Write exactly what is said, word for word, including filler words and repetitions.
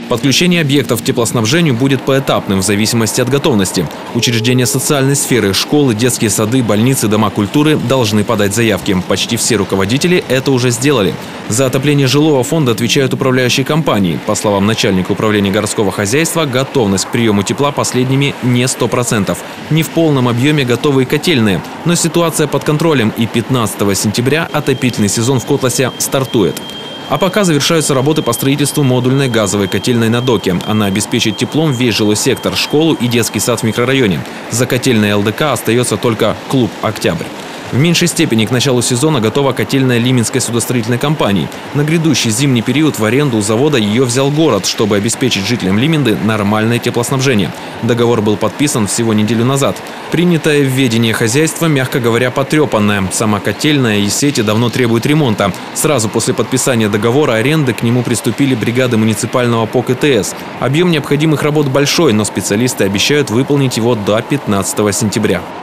Подключение объектов к теплоснабжению будет поэтапным в зависимости от готовности. Учреждения социальной сферы, школы, детские сады, больницы, дома культуры должны подать заявки. Почти все руководители это уже сделали. За отопление жилого фонда отвечают управляющие компании. По словам начальника управления городского хозяйства, готовность к приему тепла последними не сто процентов. Не в полном объеме готовы и котельные. Но ситуация под контролем, и пятнадцатого сентября отопительный сезон в Котласе стартует. А пока завершаются работы по строительству модульной газовой котельной на доке. Она обеспечит теплом весь жилой сектор, школу и детский сад в микрорайоне. За котельной ЛДК остается только клуб «Октябрь». В меньшей степени к началу сезона готова котельная Лименской судостроительной компании. На грядущий зимний период в аренду у завода ее взял город, чтобы обеспечить жителям Лименды нормальное теплоснабжение. Договор был подписан всего неделю назад. Принятое в ведение хозяйство, мягко говоря, потрепанное. Сама котельная и сети давно требуют ремонта. Сразу после подписания договора аренды к нему приступили бригады муниципального ПОК ИТС. Объем необходимых работ большой, но специалисты обещают выполнить его до пятнадцатого сентября.